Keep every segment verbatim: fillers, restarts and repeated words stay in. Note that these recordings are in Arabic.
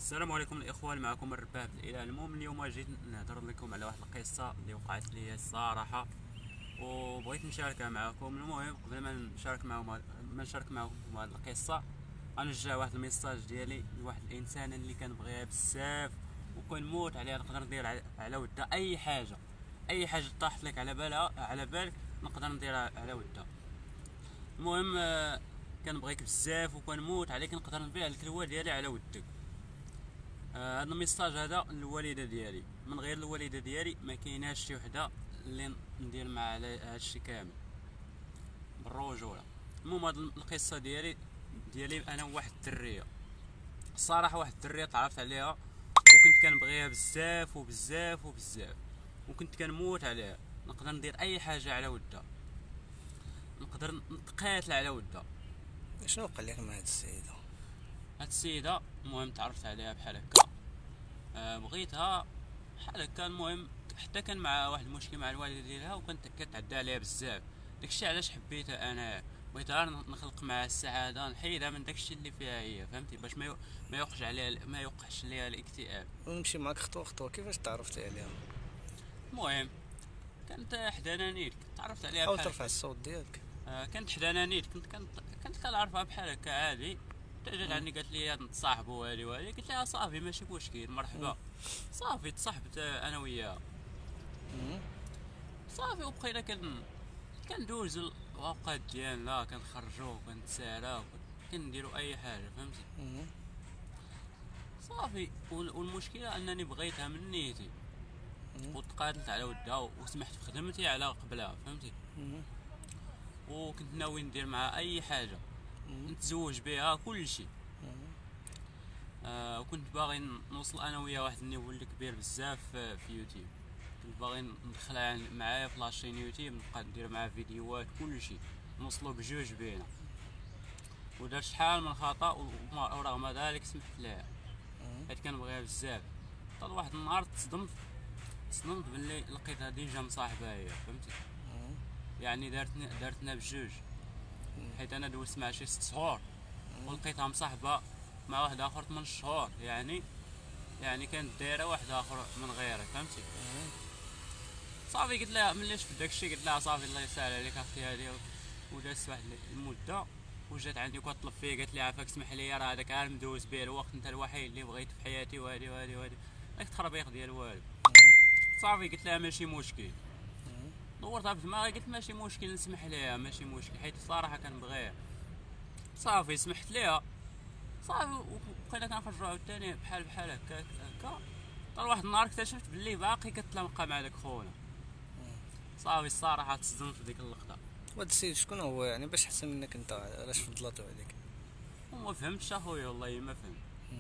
السلام عليكم الاخوان، معكم الرباه بالاله. المهم اليوم جيت نهضر لكم على واحد القصه اللي وقعت لي الصراحه وبغيت نشاركها معكم. المهم قبل ما نشارك معكم ما نشارك معكم هذه القصه، غنرجع واحد الميساج ديالي لواحد الانسان اللي كنبغيها بزاف وكنموت عليها. نقدر ندير على, على ودها اي حاجه، اي حاجه طاحت لك على بالها على بالك نقدر نديرها على ودها. المهم آه، كنبغيك بزاف وكنموت عليك، نقدر نبيع لك الوا ديالي على ودك. هذا آه الميساج هذا للوالده ديالي، من غير الوالده ديالي ما كايناش شي وحده اللي ندير معها على هادشي كامل بالرجوله. المهم هاد القصه ديالي ديالي انا وواحد الدريه، الصراحه واحد الدريه تعرفت عليها وكنت كنبغيها بزاف وبزاف وبزاف وكنت كنموت عليها. نقدر ندير اي حاجه على ودها، نقدر نتقاتل على ودها. شنو وقع لك مع هاد السيده؟ هاد السيده المهم تعرفت عليها بحال هكا، أه بغيتها بحال هكا. المهم حتى كان مع واحد المشكل مع الوالده ديالها وكانت كتعدى عليها بزاف. داكشي علاش حبيتها انا، بغيتها نخلق معها السعاده، نحيدها من داكشي اللي فيها هي، فهمتي؟ باش ما ما يوقعش عليها ما يوقعش ليها الاكتئاب. ونمشي معاك خطوه خطوه، كيفاش تعرفتي عليها؟ المهم كانت حدانا نيت، كنت تعرفت عليها حاول بحال ترفع الصوت ديالك. آه كانت حدانا نيت، كنت كنت كنت كنعرفها بحال هكا عادي. حتى جات عندي قالت لي نتصاحبوا هادي وهادي، قلت لها صافي ماشي مشكل مرحبا. صافي تصاحبت انا وياها صافي، وبقينا كن كندوز الاوقات ديالنا، كنخرجوا كنتساراو كنديروا اي حاجه، فهمتي؟ صافي. والمشكله انني بغيتها من نيتي وتقاتلت على ودها وسمحت في خدمتي على قبلها، فهمتي؟ وكنت ناوي ندير معها اي حاجه، نتزوج بها كل شيء. آه وكنت باغي نوصل انا ويا واحد النيفو اللي كبير بزاف في يوتيوب. كنت باغي ندخلها معايا في لاشين يوتيوب، نبقى ندير معاها فيديوهات كل شيء، نوصلوا بجوج بينا. ودرت شحال من خطا ورغم ذلك سمحت لها حيت كنبغيها بزاف. حتى واحد النهار تصدمت تصدمت باللي لقيتها ديجا مصاحبه هي، فهمتي؟ يعني دارتني دارتنا بجوج، حيت انا دوزت مع شي ست شهور ولقيتها مصاحبه مع واحد اخر ثمان شهور. يعني يعني كانت دايره واحد اخر من غيرها، فهمتي؟ صافي قلت لها ملي شفت داكشي قلت لها صافي الله يسهل عليك اختي هادي. ودازت واحد المده وجات عندي وكطلب فيا، قالت لي عافاك اسمح لي راه هذاك عام مدوز به الوقت، انت الوحيد اللي بغيت في حياتي وهادي وهادي وهادي، داك التخربيق ديال والو. صافي قلت لها ماشي مشكل، دورتها في دماغي قلت ماشي مشكل نسمح ليها ماشي مشكل، حيت الصراحه كنبغيها. صافي سمحت ليها صافي، وبقينا كنخرجوا عاوتاني بحال بحال هكا هكا. طال واحد النهار اكتشفت باللي باقي كتلاقى مع داك خونا. صافي الصراحه تصدمت في ديك اللقطه. وهاد السيد شكون هو يعني باش احسن منك انت؟ علاش فضلاتو عليك؟ وما فهمتش اخويا والله ما فهمت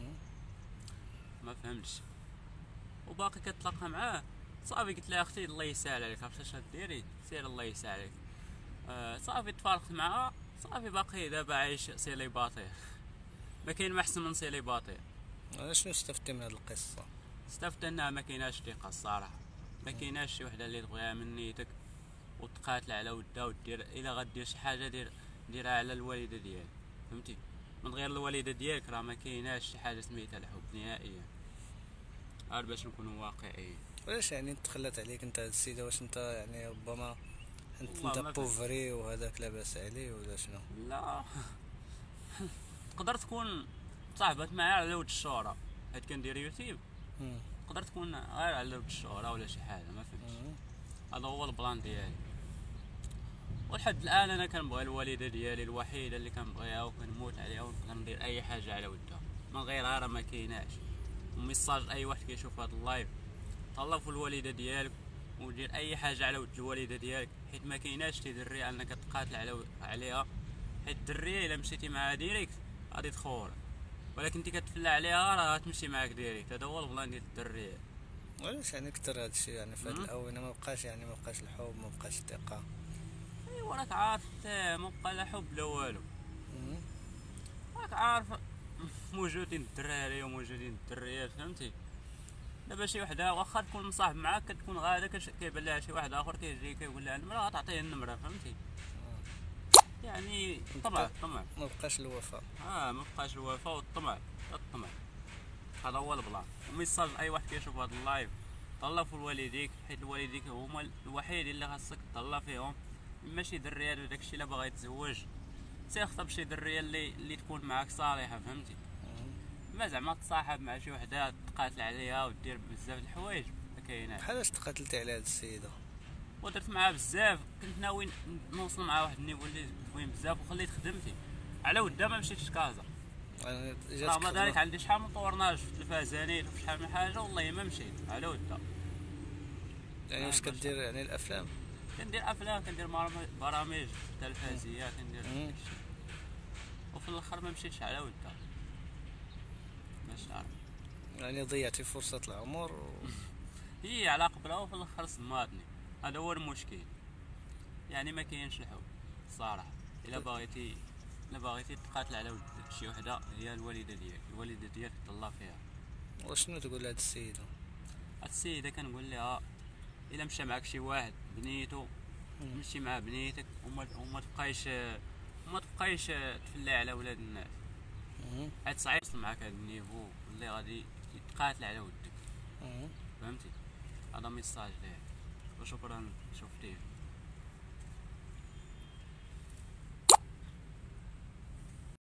ما فهمتش وباقي كتلاقى معاه. صافي قلت لها اختي الله يسهل عليك، عرفتي اش ديري سير الله يسهل عليك. آه صافي تفارقت معها. صافي باقي دابا عايش سيليباتير، ما كاين ما احسن من سيليباتير. انا شنو استفدتي من هاد القصه؟ استفدت انها ما كايناش ثقه الصراحه، ما كايناش شي وحده اللي تبغيها من نيتك وتقاتل على ودها ودير الا غدير شي حاجه دير ديرها على الوالده ديالك، فهمتي؟ من غير الوالده ديالك راه ما كايناش شي حاجه سميتها الحب نهائيا. غير باش نكونوا واقعيين. علاش يعني تخلات عليك انت هاد السيده؟ واش انت يعني ربما انت والله انت ما بوفري وهذاك لاباس عليه ولا شنو؟ لا تقدر تكون صاحبت معايا على ود الشهرة حيت كندير يوتيوب، تقدر تكون غير على ود الشهرة ولا شي حاجه، ما فهمتش. هذا هو البلان ديالي. ولحد الان انا كنبغي الوالده ديالي الوحيده اللي كنبغيها وكنموت عليها ونقدر ندير اي حاجه على ودها، من غيرها راه ما كايناش. وميساج اي واحد كيشوف هذا اللايف، طلب في الوالده ديالك ودير اي حاجه على ود الوالده ديالك، حيت ما كايناش شي دريه انك تقاتل على عليها. حيت الدريه الا مشيتي معها ديريكت غادي تخور، ولكن انت كتفلى عليها راه غتمشي معاك ديريكت. هذا هو البلان ديال الدريه. علاش يعني كثر هاد الشيء يعني في هاد الاونه؟ ما بقاش يعني ما بقاش الحب، ما بقاش الثقه. ايوا راك عارف ما بقى لا حب لا والو. راك عارف موجودين الدراري وموجودين الدريات، فهمتي؟ دابا شي وحده واخا تكون مصاحب معاك كتكون غادا كيبان لها شي واحد اخر كيجي كيقول لها المراه تعطيه النمره، فهمتي؟ يعني طمع طمع ما بقاش الوفاء. اه ما بقاش الوفاء والطمع الطمع هذا هو البلان. وميساج اي واحد كيشوف هذا اللايف، طلع في والديك، حيت الوالديك هما الوحيد اللي خاصك تطلع فيهم. ماشي دريه وداكشي الا باغي يتزوج تيخطب شي دريه اللي اللي تكون معاك صالحه، فهمتي؟ ما زعما تصاحب مع شي وحده تقاتل عليها ودير بزاف د الحوايج ما كايناش. بحالاش تقاتلتي على هاد السيده؟ ودرت معاها بزاف، كنت ناوي نوصل معاها واحد النيفو اللي زوين بزاف، وخليت خدمتي على ودا ما مشيتش كازا. يعني رغم جاتك ذلك عندي شحال من طورناج في التلفازانيت وفي شحال من حاجه، والله ما مشيت على ودا. يعني واش كدير يعني الافلام؟ كندير افلام، كندير برامج برامج تلفزيونيه، كندير داكشي، وفي الاخر ما مشيتش على ودا. باش تعرف يعني ضيعتي فرصة العمر و... هي على قبلها وفي الاخر صدماتني. هذا هو المشكل، يعني ما كاينش الحب الصراحه. الا بغيتي الا بغيتي تقاتل على ود شي وحده هي الوالده ديالك، الوالده ديالك تطلع فيها. وشنو تقول لهاد السيده؟ هاد السيده كنقول لها الا مشى معك شي واحد بنيتو مشي مع بنيتك، وما وما تبقايش وما تبقايش تفلى على ولاد الناس، حيت صعيب توصل معاك هاد النيفو اللي غادي تقاتل على ودك، فهمتي؟ هذا ميساج ليه، وشكرا شفتيه.